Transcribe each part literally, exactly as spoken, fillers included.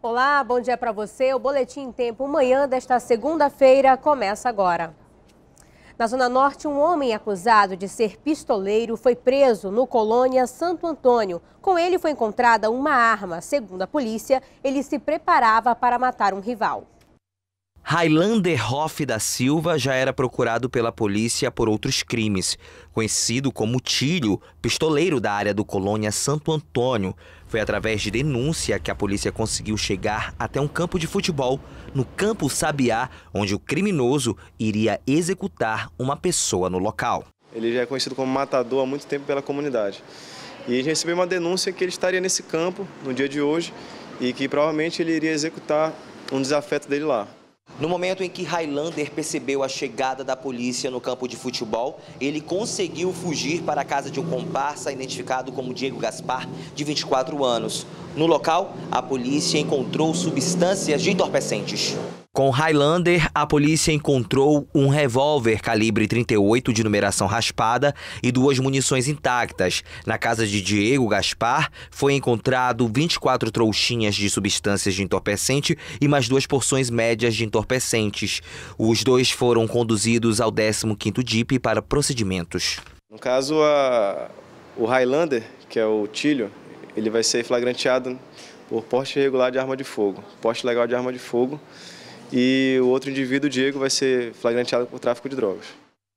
Olá, bom dia para você. O Boletim em Tempo Manhã desta segunda-feira começa agora. Na Zona Norte, um homem acusado de ser pistoleiro foi preso no Colônia Santo Antônio. Com ele foi encontrada uma arma. Segundo a polícia, ele se preparava para matar um rival. Highlander Hoff da Silva já era procurado pela polícia por outros crimes. Conhecido como Tílio, pistoleiro da área do Colônia Santo Antônio. Foi através de denúncia que a polícia conseguiu chegar até um campo de futebol, no Campo Sabiá, onde o criminoso iria executar uma pessoa no local. Ele já é conhecido como matador há muito tempo pela comunidade. E a gente recebeu uma denúncia que ele estaria nesse campo no dia de hoje e que provavelmente ele iria executar um desafeto dele lá. No momento em que Highlander percebeu a chegada da polícia no campo de futebol, ele conseguiu fugir para a casa de um comparsa identificado como Diego Gaspar, de vinte e quatro anos. No local, a polícia encontrou substâncias de entorpecentes. Com Highlander, a polícia encontrou um revólver calibre trinta e oito de numeração raspada e duas munições intactas. Na casa de Diego Gaspar, foi encontrado vinte e quatro trouxinhas de substâncias de entorpecente e mais duas porções médias de entorpecentes. Os dois foram conduzidos ao décimo quinto D I P para procedimentos. No caso, a... o Highlander, que é o Tílio, ele vai ser flagranteado por porte irregular de arma de fogo, porte legal de arma de fogo. E o outro indivíduo, Diego, vai ser flagranteado por tráfico de drogas.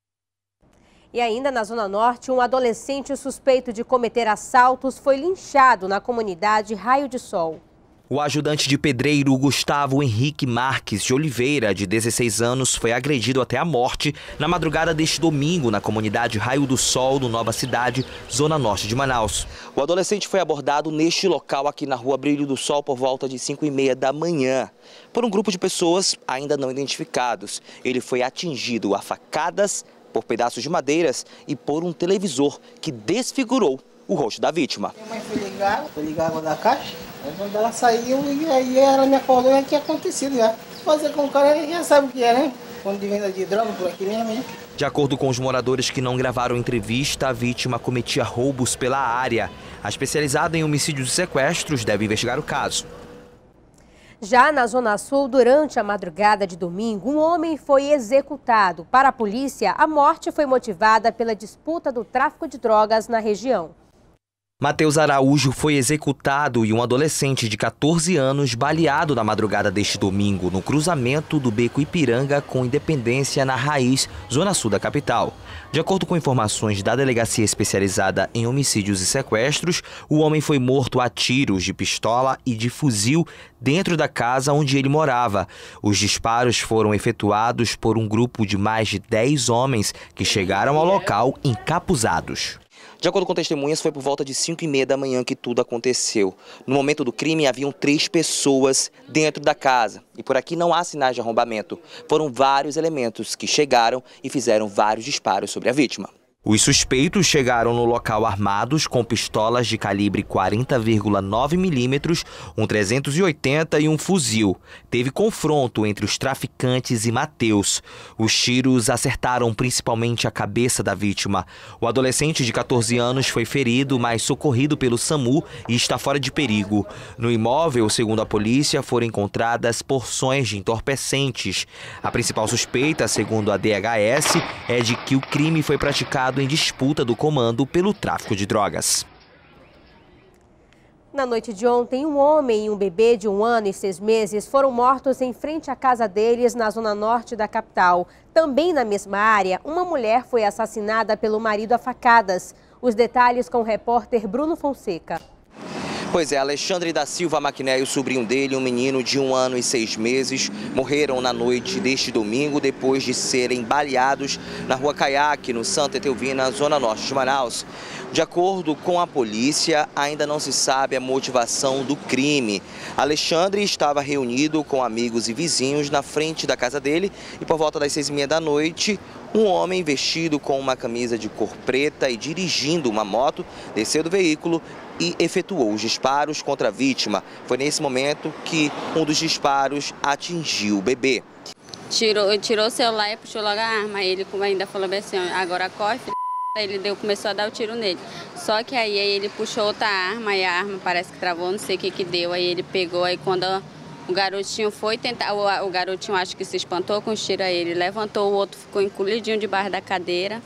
E ainda na Zona Norte, um adolescente suspeito de cometer assaltos foi linchado na comunidade Raio de Sol. O ajudante de pedreiro Gustavo Henrique Marques de Oliveira, de dezesseis anos, foi agredido até a morte na madrugada deste domingo na comunidade Raio do Sol, no Nova Cidade, Zona Norte de Manaus. O adolescente foi abordado neste local aqui na rua Brilho do Sol por volta de cinco e meia da manhã por um grupo de pessoas ainda não identificados. Ele foi atingido a facadas, por pedaços de madeiras e por um televisor que desfigurou o rosto da vítima. Minha mãe foi ligar, foi ligar a água da caixa, aí quando ela saiu, e aí ela me acordou e já tinha acontecido já. Fazer com o cara, já sabe o que é, né? Quando de venda de droga por aqui mesmo, hein? De acordo com os moradores que não gravaram entrevista, a vítima cometia roubos pela área. A especializada em homicídios e sequestros deve investigar o caso. Já na Zona Sul, durante a madrugada de domingo, um homem foi executado. Para a polícia, a morte foi motivada pela disputa do tráfico de drogas na região. Matheus Araújo foi executado e um adolescente de quatorze anos baleado na madrugada deste domingo, no cruzamento do Beco Ipiranga com Independência, na Raiz, Zona Sul da capital. De acordo com informações da Delegacia Especializada em Homicídios e Sequestros, o homem foi morto a tiros de pistola e de fuzil dentro da casa onde ele morava. Os disparos foram efetuados por um grupo de mais de dez homens que chegaram ao local encapuzados. De acordo com testemunhas, foi por volta de cinco e meia da manhã que tudo aconteceu. No momento do crime, haviam três pessoas dentro da casa. E por aqui não há sinais de arrombamento. Foram vários elementos que chegaram e fizeram vários disparos sobre a vítima. Os suspeitos chegaram no local armados com pistolas de calibre quarenta vírgula nove milímetros, um trezentos e oitenta e um fuzil. Teve confronto entre os traficantes e Matheus. Os tiros acertaram principalmente a cabeça da vítima. O adolescente de quatorze anos foi ferido, mas socorrido pelo SAMU e está fora de perigo. No imóvel, segundo a polícia, foram encontradas porções de entorpecentes. A principal suspeita, segundo a D H S, é de que o crime foi praticado em disputa do comando pelo tráfico de drogas. Na noite de ontem, um homem e um bebê de um ano e seis meses foram mortos em frente à casa deles na zona norte da capital. Também na mesma área, uma mulher foi assassinada pelo marido a facadas. Os detalhes com o repórter Bruno Fonseca. Pois é, Alexandre da Silva Maquiné e o sobrinho dele, um menino de um ano e seis meses, morreram na noite deste domingo depois de serem baleados na rua Caiaque, no Santa Etelvina, zona norte de Manaus. De acordo com a polícia, ainda não se sabe a motivação do crime. Alexandre estava reunido com amigos e vizinhos na frente da casa dele e por volta das seis e meia da noite, um homem vestido com uma camisa de cor preta e dirigindo uma moto desceu do veículo e efetuou os disparos contra a vítima. Foi nesse momento que um dos disparos atingiu o bebê. Tirou, tirou o celular e puxou logo a arma. Ele ainda falou bem assim, agora corre, filho. Ele deu, começou a dar o tiro nele. Só que aí, aí ele puxou outra arma e a arma parece que travou, não sei o que que deu. Aí ele pegou, aí quando O garotinho foi tentar, o, o garotinho acho que se espantou com os tiros a ele, levantou, o outro ficou encolhidinho debaixo da cadeira.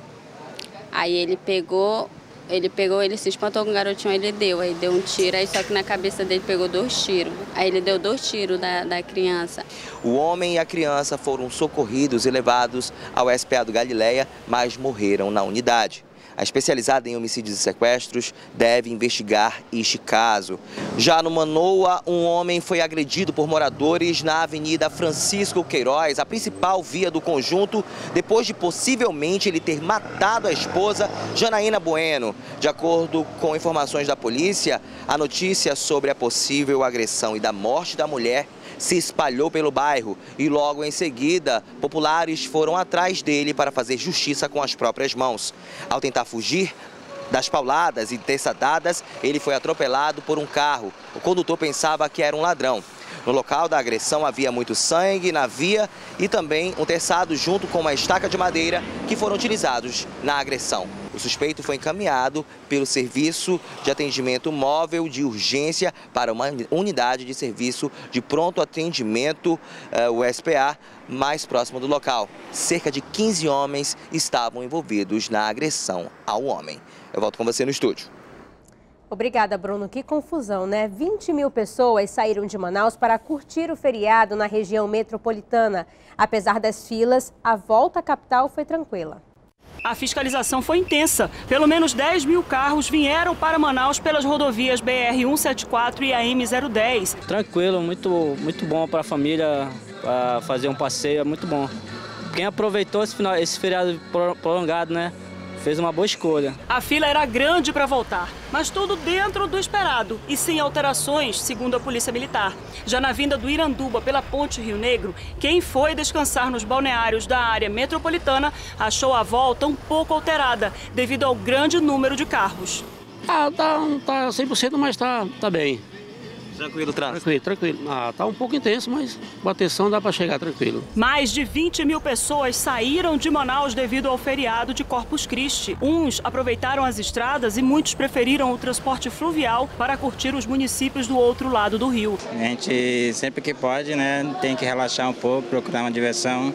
Aí ele pegou, ele pegou, ele se espantou com o garotinho, ele deu, aí deu um tiro, aí só que na cabeça dele pegou dois tiros. Aí ele deu dois tiros da, da criança. O homem e a criança foram socorridos e levados ao S P A do Galileia, mas morreram na unidade. A especializada em homicídios e sequestros deve investigar este caso. Já no Manoa, um homem foi agredido por moradores na Avenida Francisco Queiroz, a principal via do conjunto, depois de possivelmente ele ter matado a esposa, Janaína Bueno. De acordo com informações da polícia, a notícia sobre a possível agressão e da morte da mulher se espalhou pelo bairro e logo em seguida, populares foram atrás dele para fazer justiça com as próprias mãos. Ao tentar fugir das pauladas e dessadas, ele foi atropelado por um carro. O condutor pensava que era um ladrão. No local da agressão havia muito sangue na via e também um terçado junto com uma estaca de madeira que foram utilizados na agressão. O suspeito foi encaminhado pelo Serviço de Atendimento Móvel de Urgência para uma unidade de serviço de pronto atendimento, o S P A, mais próximo do local. Cerca de quinze homens estavam envolvidos na agressão ao homem. Eu volto com você no estúdio. Obrigada, Bruno. Que confusão, né? vinte mil pessoas saíram de Manaus para curtir o feriado na região metropolitana. Apesar das filas, a volta à capital foi tranquila. A fiscalização foi intensa. Pelo menos dez mil carros vieram para Manaus pelas rodovias B R cento e setenta e quatro e a M zero dez. Tranquilo, muito, muito bom para a família, para fazer um passeio, é muito bom. Quem aproveitou esse, final, esse feriado prolongado, né? Fez uma boa escolha. A fila era grande para voltar, mas tudo dentro do esperado e sem alterações, segundo a Polícia Militar. Já na vinda do Iranduba pela Ponte Rio Negro, quem foi descansar nos balneários da área metropolitana achou a volta um pouco alterada, devido ao grande número de carros. Ah, tá, tá cem por cento, mas tá, tá bem. Tranquilo o trânsito? Tranquilo, tranquilo. Ah, tá um pouco intenso, mas com atenção dá para chegar tranquilo. Mais de vinte mil pessoas saíram de Manaus devido ao feriado de Corpus Christi. Uns aproveitaram as estradas e muitos preferiram o transporte fluvial para curtir os municípios do outro lado do rio. A gente, sempre que pode, né, tem que relaxar um pouco, procurar uma diversão.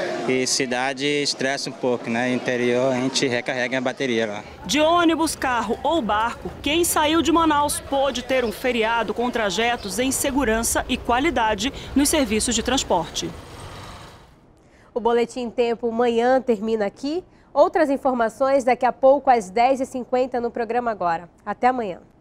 E cidade estressa um pouco, né? Interior a gente recarrega a bateria lá. De ônibus, carro ou barco, quem saiu de Manaus pôde ter um feriado com trajetos em segurança e qualidade nos serviços de transporte. O Boletim Tempo Manhã termina aqui. Outras informações daqui a pouco às dez e cinquenta no programa Agora. Até amanhã.